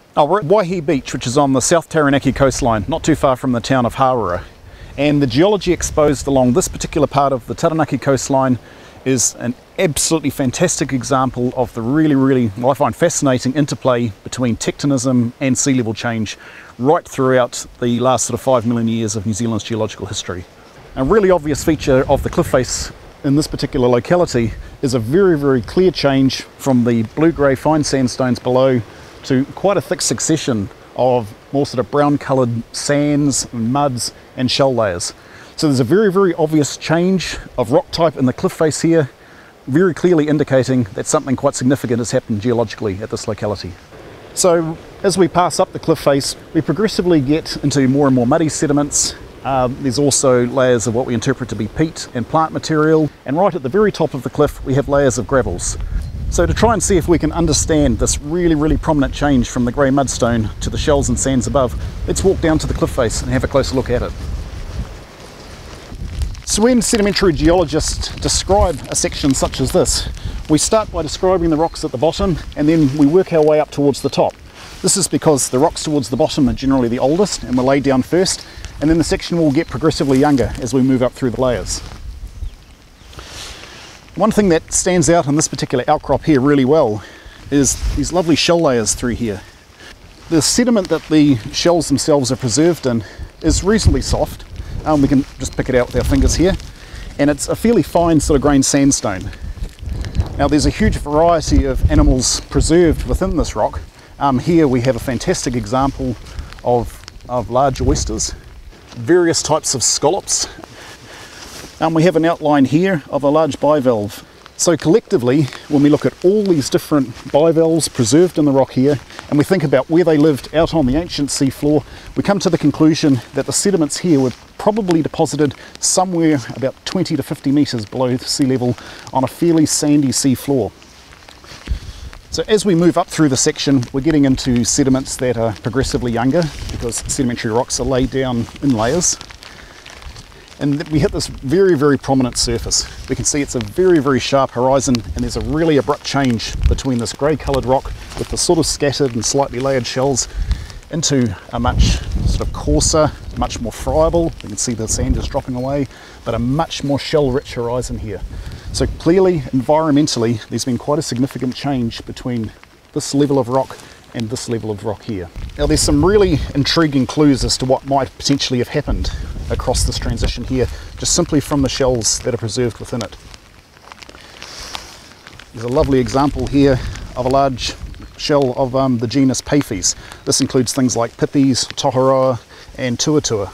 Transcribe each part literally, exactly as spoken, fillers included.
Oh, we're at Waihi Beach, which is on the South Taranaki coastline, not too far from the town of Hawera. And the geology exposed along this particular part of the Taranaki coastline is an absolutely fantastic example of the really, really, what I find fascinating interplay between tectonism and sea level change right throughout the last sort of five million years of New Zealand's geological history. A really obvious feature of the cliff face in this particular locality is a very, very clear change from the blue-grey fine sandstones below to quite a thick succession of more sort of brown coloured sands, muds and shell layers. So there's a very, very obvious change of rock type in the cliff face here, very clearly indicating that something quite significant has happened geologically at this locality. So as we pass up the cliff face, we progressively get into more and more muddy sediments. Uh, there's also layers of what we interpret to be peat and plant material, and right at the very top of the cliff we have layers of gravels. So to try and see if we can understand this really, really prominent change from the grey mudstone to the shells and sands above, let's walk down to the cliff face and have a closer look at it. So when sedimentary geologists describe a section such as this, we start by describing the rocks at the bottom and then we work our way up towards the top. This is because the rocks towards the bottom are generally the oldest and were laid down first, and then the section will get progressively younger as we move up through the layers. One thing that stands out in this particular outcrop here really well is these lovely shell layers through here. The sediment that the shells themselves are preserved in is reasonably soft. Um, we can just pick it out with our fingers here, and it's a fairly fine sort of grained sandstone. Now there's a huge variety of animals preserved within this rock. Um, here we have a fantastic example of, of large oysters, various types of scallops. Um, we have an outline here of a large bivalve. So collectively, when we look at all these different bivalves preserved in the rock here, and we think about where they lived out on the ancient seafloor, we come to the conclusion that the sediments here were probably deposited somewhere about twenty to fifty metres below sea level on a fairly sandy seafloor. So as we move up through the section, we're getting into sediments that are progressively younger because sedimentary rocks are laid down in layers. And we hit this very, very prominent surface. We can see it's a very, very sharp horizon, and there's a really abrupt change between this grey coloured rock with the sort of scattered and slightly layered shells into a much sort of coarser, much more friable. You can see the sand is dropping away, but a much more shell-rich horizon here. So clearly, environmentally, there's been quite a significant change between this level of rock and this level of rock here. Now there's some really intriguing clues as to what might potentially have happened across this transition here, just simply from the shells that are preserved within it. There's a lovely example here of a large shell of um, the genus Phaephes. This includes things like pipis, tohoroa and tuatua.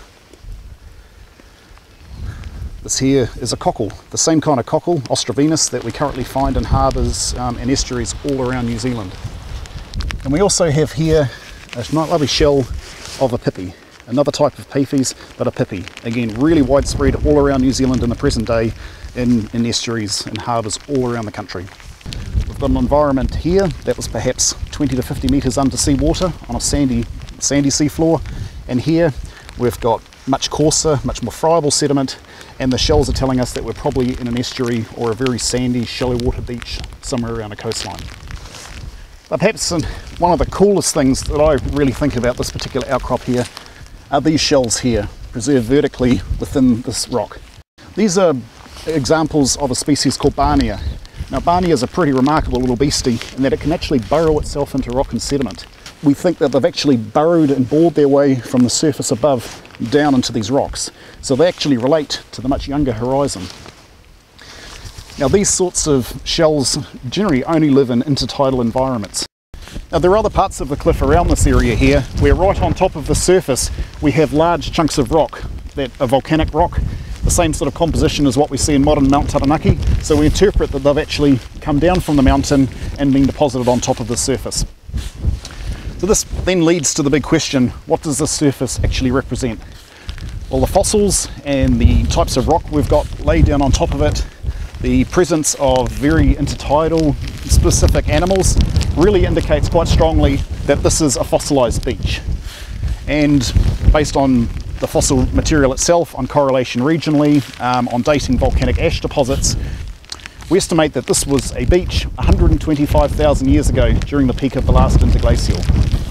This here is a cockle, the same kind of cockle, Ostrovenus, that we currently find in harbours um, and estuaries all around New Zealand. And we also have here a lovely shell of a pipi, another type of Phaephes, but a pipi. Again, really widespread all around New Zealand in the present day, in, in estuaries and harbours all around the country. We've got an environment here that was perhaps twenty to fifty metres under sea water on a sandy, sandy seafloor, and here we've got much coarser, much more friable sediment, and the shells are telling us that we're probably in an estuary or a very sandy, shallow water beach somewhere around a coastline. But perhaps one of the coolest things that I really think about this particular outcrop here are these shells here, preserved vertically within this rock. These are examples of a species called Barnea. Now Barnea is a pretty remarkable little beastie in that it can actually burrow itself into rock and sediment. We think that they've actually burrowed and bored their way from the surface above down into these rocks. So they actually relate to the much younger horizon. Now these sorts of shells generally only live in intertidal environments. Now there are other parts of the cliff around this area here where right on top of the surface we have large chunks of rock that are volcanic rock, the same sort of composition as what we see in modern Mount Taranaki. So we interpret that they've actually come down from the mountain and been deposited on top of the surface. So this then leads to the big question, what does this surface actually represent? Well, the fossils and the types of rock we've got laid down on top of it, the presence of very intertidal specific animals really indicates quite strongly that this is a fossilized beach. And based on the fossil material itself, on correlation regionally, um, on dating volcanic ash deposits, we estimate that this was a beach one hundred twenty-five thousand years ago during the peak of the last interglacial.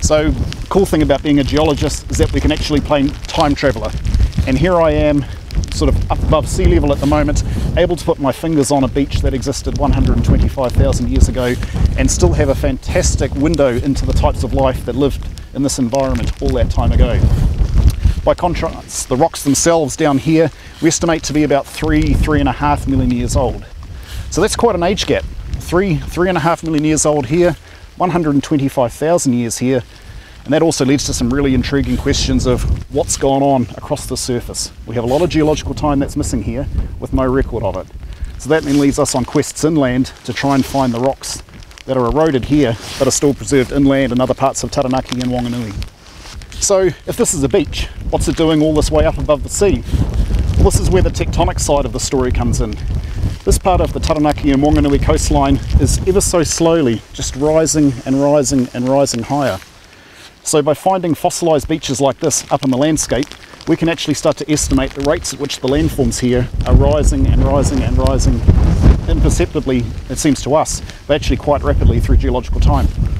So the cool thing about being a geologist is that we can actually play time traveller. And here I am, sort of up above sea level at the moment, able to put my fingers on a beach that existed one hundred twenty-five thousand years ago and still have a fantastic window into the types of life that lived in this environment all that time ago. By contrast, the rocks themselves down here we estimate to be about three, three and a half million years old. So that's quite an age gap. Three, three and a half million years old here, one hundred twenty-five thousand years here. And that also leads to some really intriguing questions of what's gone on across the surface. We have a lot of geological time that's missing here with no record of it. So that then leads us on quests inland to try and find the rocks that are eroded here but are still preserved inland in other parts of Taranaki and Wanganui. So if this is a beach, what's it doing all this way up above the sea? Well, this is where the tectonic side of the story comes in. This part of the Taranaki and Wanganui coastline is ever so slowly just rising and rising and rising higher. So by finding fossilised beaches like this up in the landscape, we can actually start to estimate the rates at which the landforms here are rising and rising and rising imperceptibly, it seems to us, but actually quite rapidly through geological time.